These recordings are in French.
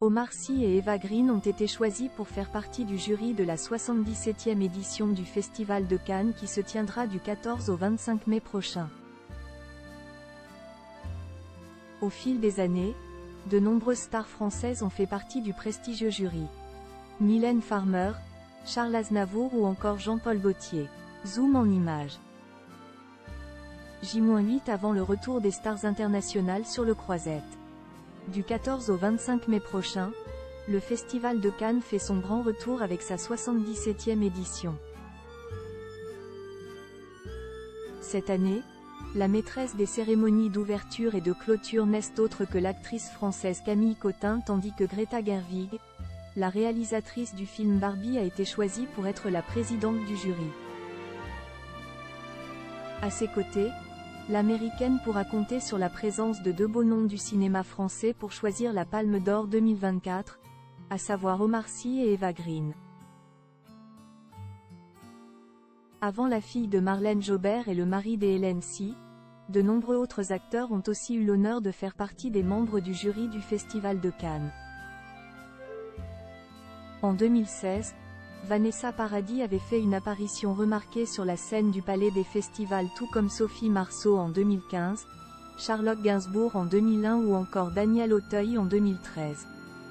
Omar Sy et Eva Green ont été choisis pour faire partie du jury de la 77e édition du Festival de Cannes qui se tiendra du 14 au 25 mai prochain. Au fil des années, de nombreuses stars françaises ont fait partie du prestigieux jury. Mylène Farmer, Charles Aznavour ou encore Jean-Paul Gaultier. Zoom en images. J-8 avant le retour des stars internationales sur le Croisette. Du 14 au 25 mai prochain, le Festival de Cannes fait son grand retour avec sa 77e édition. Cette année, la maîtresse des cérémonies d'ouverture et de clôture n'est autre que l'actrice française Camille Cottin, tandis que Greta Gerwig, la réalisatrice du film Barbie, a été choisie pour être la présidente du jury. À ses côtés, l'américaine pourra compter sur la présence de deux beaux noms du cinéma français pour choisir la Palme d'Or 2024, à savoir Omar Sy et Eva Green. Avant la fille de Marlène Jobert et le mari d'Hélène Sy, de nombreux autres acteurs ont aussi eu l'honneur de faire partie des membres du jury du Festival de Cannes. En 2016, Vanessa Paradis avait fait une apparition remarquée sur la scène du Palais des Festivals, tout comme Sophie Marceau en 2015, Charlotte Gainsbourg en 2001 ou encore Daniel Auteuil en 2013.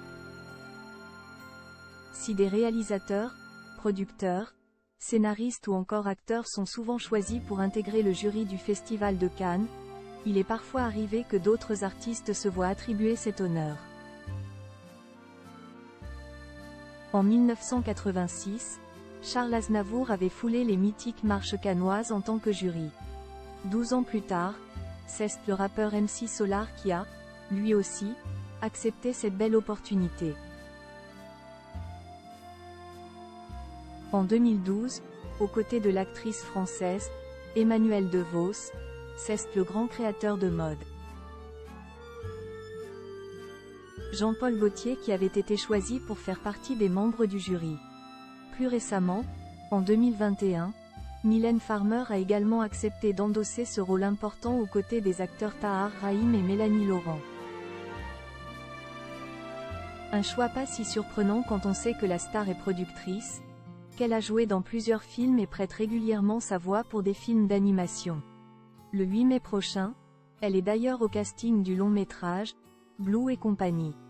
Si des réalisateurs, producteurs, scénaristes ou encore acteurs sont souvent choisis pour intégrer le jury du Festival de Cannes, il est parfois arrivé que d'autres artistes se voient attribuer cet honneur. En 1986, Charles Aznavour avait foulé les mythiques marches cannoises en tant que jury. 12 ans plus tard, c'est le rappeur MC Solar qui a, lui aussi, accepté cette belle opportunité. En 2012, aux côtés de l'actrice française, Emmanuelle DeVos, c'est le grand créateur de mode. Jean-Paul Gaultier qui avait été choisi pour faire partie des membres du jury. Plus récemment, en 2021, Mylène Farmer a également accepté d'endosser ce rôle important aux côtés des acteurs Tahar Rahim et Mélanie Laurent. Un choix pas si surprenant quand on sait que la star est productrice, qu'elle a joué dans plusieurs films et prête régulièrement sa voix pour des films d'animation. Le 8 mai prochain, elle est d'ailleurs au casting du long métrage, Blue et compagnie.